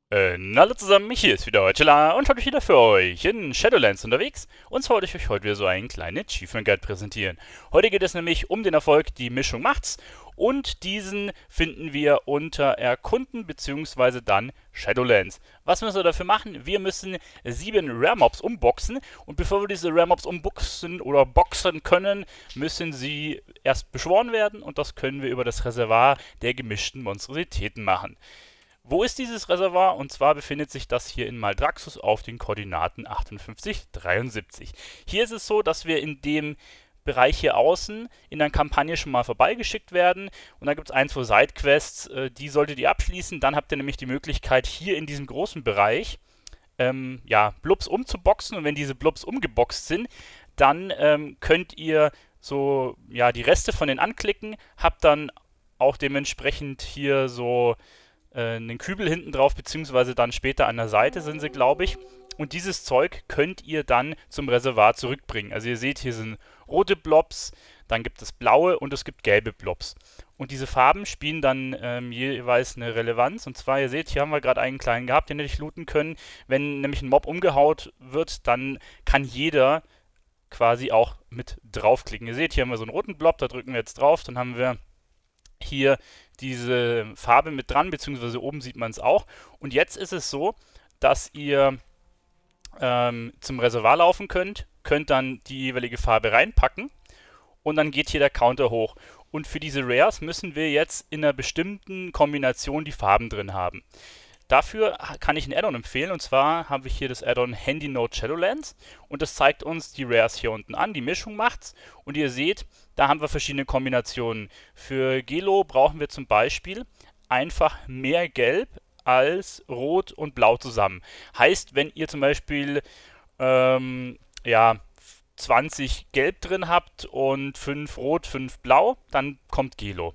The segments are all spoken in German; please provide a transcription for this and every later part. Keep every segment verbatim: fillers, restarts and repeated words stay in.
Äh, na, hallo zusammen, hier ist wieder Heutela und heute wieder für euch in Shadowlands unterwegs. Und zwar wollte ich euch heute wieder so einen kleinen Achievement Guide präsentieren. Heute geht es nämlich um den Erfolg, die Mischung macht's. Und diesen finden wir unter Erkunden bzw. dann Shadowlands. Was müssen wir dafür machen? Wir müssen sieben Rare Mobs umboxen. Und bevor wir diese Rare Mobs umboxen oder boxen können, müssen sie erst beschworen werden. Und das können wir über das Reservoir der gemischten Monstrositäten machen. Wo ist dieses Reservoir? Und zwar befindet sich das hier in Maldraxxus auf den Koordinaten achtundfünfzig, dreiundsiebzig. Hier ist es so, dass wir in dem Bereich hier außen in der Kampagne schon mal vorbeigeschickt werden. Und da gibt es ein, zwei Sidequests, äh, die solltet ihr abschließen. Dann habt ihr nämlich die Möglichkeit, hier in diesem großen Bereich ähm, ja, Blubs umzuboxen. Und wenn diese Blubs umgeboxt sind, dann ähm, könnt ihr so ja, die Reste von denen anklicken, habt dann auch dementsprechend hier so einen Kübel hinten drauf, beziehungsweise dann später an der Seite sind sie, glaube ich. Und dieses Zeug könnt ihr dann zum Reservoir zurückbringen. Also ihr seht, hier sind rote Blobs, dann gibt es blaue und es gibt gelbe Blobs. Und diese Farben spielen dann ähm, jeweils eine Relevanz. Und zwar, ihr seht, hier haben wir gerade einen kleinen gehabt, den hätte ich looten können. Wenn nämlich ein Mob umgehaut wird, dann kann jeder quasi auch mit draufklicken. Ihr seht, hier haben wir so einen roten Blob, da drücken wir jetzt drauf, dann haben wir hier diese Farbe mit dran, beziehungsweise oben sieht man es auch. Und jetzt ist es so, dass ihr ähm, zum Reservoir laufen könnt, könnt dann die jeweilige Farbe reinpacken und dann geht hier der Counter hoch. Und für diese Rares müssen wir jetzt in einer bestimmten Kombination die Farben drin haben. Dafür kann ich ein Add-on empfehlen, und zwar habe ich hier das Add-on Handy Note Shadowlands und das zeigt uns die Rares hier unten an, die Mischung macht's, und ihr seht, da haben wir verschiedene Kombinationen. Für Gelo brauchen wir zum Beispiel einfach mehr Gelb als Rot und Blau zusammen. Heißt, wenn ihr zum Beispiel ähm, ja, zwanzig Gelb drin habt und fünf Rot, fünf Blau, dann kommt Gelo.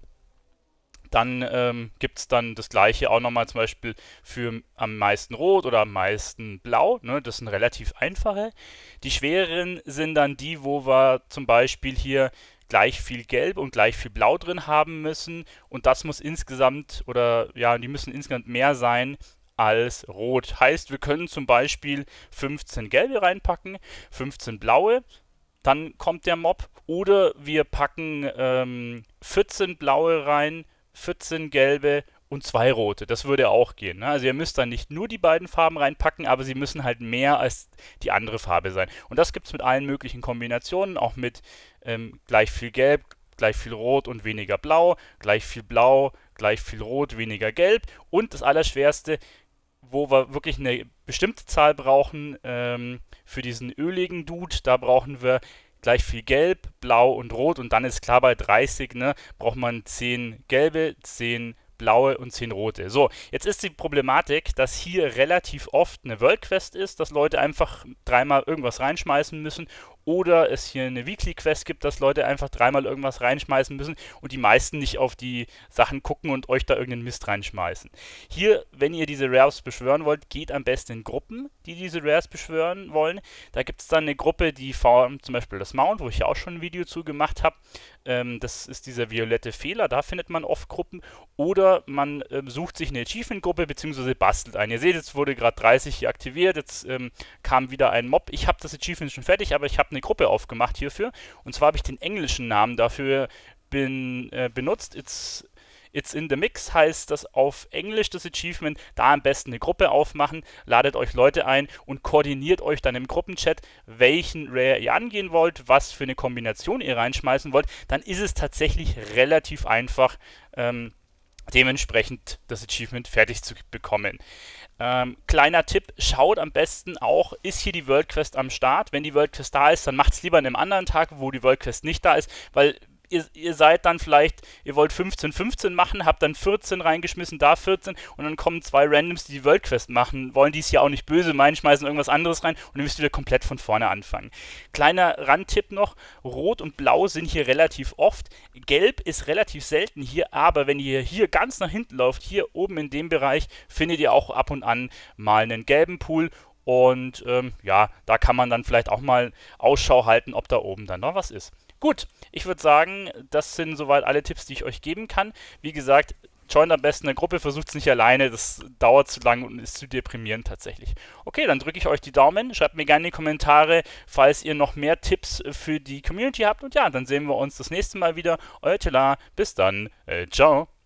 Dann ähm, gibt es dann das gleiche auch nochmal zum Beispiel für am meisten Rot oder am meisten Blau. Ne? Das sind relativ einfache. Die schwereren sind dann die, wo wir zum Beispiel hier gleich viel Gelb und gleich viel Blau drin haben müssen. Und das muss insgesamt, oder ja, die müssen insgesamt mehr sein als Rot. Heißt, wir können zum Beispiel fünfzehn Gelbe reinpacken, fünfzehn Blaue, dann kommt der Mob. Oder wir packen ähm, vierzehn Blaue rein, vierzehn gelbe und zwei rote. Das würde auch gehen. Ne? Also ihr müsst dann nicht nur die beiden Farben reinpacken, aber sie müssen halt mehr als die andere Farbe sein. Und das gibt es mit allen möglichen Kombinationen, auch mit ähm, gleich viel gelb, gleich viel rot und weniger blau, gleich viel blau, gleich viel rot, weniger gelb. Und das Allerschwerste, wo wir wirklich eine bestimmte Zahl brauchen, ähm, für diesen öligen Dude, da brauchen wir gleich viel Gelb, Blau und Rot, und dann ist klar, bei dreißig, ne, braucht man zehn gelbe, zehn blaue und zehn rote. So, jetzt ist die Problematik, dass hier relativ oft eine World Quest ist, dass Leute einfach dreimal irgendwas reinschmeißen müssen, oder es hier eine Weekly Quest gibt, dass Leute einfach dreimal irgendwas reinschmeißen müssen und die meisten nicht auf die Sachen gucken und euch da irgendeinen Mist reinschmeißen. Hier, wenn ihr diese Rares beschwören wollt, geht am besten in Gruppen, die diese Rares beschwören wollen. Da gibt es dann eine Gruppe, die formt zum Beispiel das Mount, wo ich ja auch schon ein Video zu gemacht habe. Ähm, das ist dieser violette Fehler, da findet man oft Gruppen. Oder man ähm, sucht sich eine Achievement-Gruppe bzw. bastelt ein. Ihr seht, jetzt wurde gerade dreißig hier aktiviert, jetzt ähm, kam wieder ein Mob. Ich habe das Achievement schon fertig, aber ich habe eine Gruppe aufgemacht hierfür. Und zwar habe ich den englischen Namen dafür bin, äh, benutzt. It's, it's in the Mix heißt das auf Englisch, das Achievement. Da am besten eine Gruppe aufmachen, ladet euch Leute ein und koordiniert euch dann im Gruppenchat, welchen Rare ihr angehen wollt, was für eine Kombination ihr reinschmeißen wollt. Dann ist es tatsächlich relativ einfach, ähm, dementsprechend das Achievement fertig zu bekommen. Ähm, kleiner Tipp, schaut am besten auch, ist hier die World Quest am Start? Wenn die World Quest da ist, dann macht es lieber an einem anderen Tag, wo die World Quest nicht da ist, weil ihr, ihr seid dann vielleicht, ihr wollt fünfzehn fünfzehn machen, habt dann vierzehn reingeschmissen, da vierzehn, und dann kommen zwei Randoms, die die World Quest machen wollen, die es ja auch nicht böse meinen, schmeißen irgendwas anderes rein und ihr müsst wieder komplett von vorne anfangen. Kleiner Randtipp noch, Rot und Blau sind hier relativ oft, Gelb ist relativ selten hier, aber wenn ihr hier ganz nach hinten lauft, hier oben in dem Bereich, findet ihr auch ab und an mal einen gelben Pool. Und ähm, ja, da kann man dann vielleicht auch mal Ausschau halten, ob da oben dann noch was ist. Gut, ich würde sagen, das sind soweit alle Tipps, die ich euch geben kann. Wie gesagt, joint am besten eine Gruppe, versucht es nicht alleine, das dauert zu lang und ist zu deprimierend tatsächlich. Okay, dann drücke ich euch die Daumen, schreibt mir gerne in die Kommentare, falls ihr noch mehr Tipps für die Community habt und ja, dann sehen wir uns das nächste Mal wieder. Euer Tila, bis dann, äh, ciao.